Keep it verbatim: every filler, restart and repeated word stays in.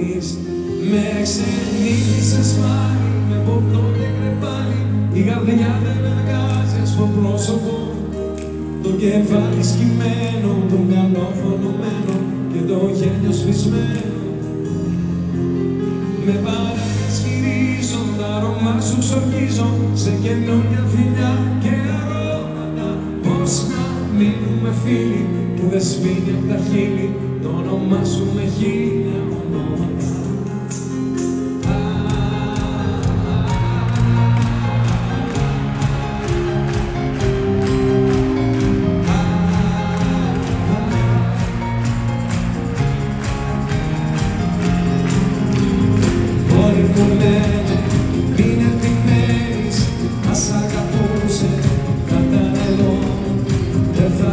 μπορείς. Με ξενύχτησες πάλι, με ποτό και κρεπάλι. Η καρδιά δεν βγάζει στο πρόσωπο. Το κεφάλι σκυμμένο, το μυαλό φωνωμένο και το γέλιο σβησμένο. Με παρασκυρίζω, τα αρώμα σου ξορκίζω σε καινούργια φιλιά και αρώματα. Πώς να μείνουμε φίλοι που δεν σβήνει απ' τα χείλη το όνομά σου με χίλια.